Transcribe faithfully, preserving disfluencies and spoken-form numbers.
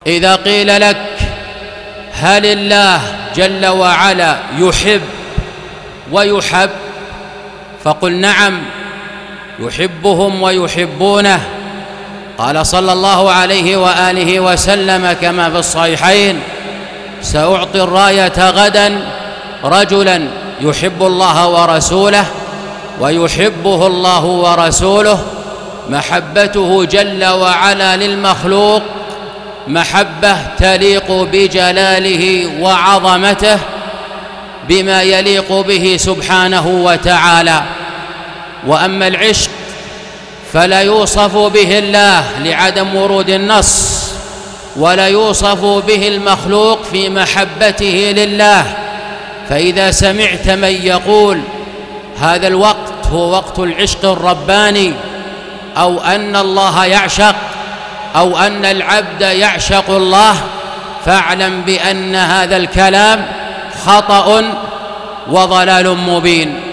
إذا قيل لك هل الله جل وعلا يحب ويحب؟ فقل نعم، يحبهم ويحبونه. قال صلى الله عليه وآله وسلم كما في الصحيحين: سأعطي الراية غدا رجلا يحب الله ورسوله ويحبه الله ورسوله. محبته جل وعلا للمخلوق محبة تليق بجلاله وعظمته بما يليق به سبحانه وتعالى. وأما العشق فلا يوصف به الله لعدم ورود النص، ولا يوصف به المخلوق في محبته لله. فإذا سمعت من يقول هذا الوقت هو وقت العشق الرباني، أو أن الله يعشق، أو أن العبد يعشق الله، فاعلم بأن هذا الكلام خطأ وضلال مبين.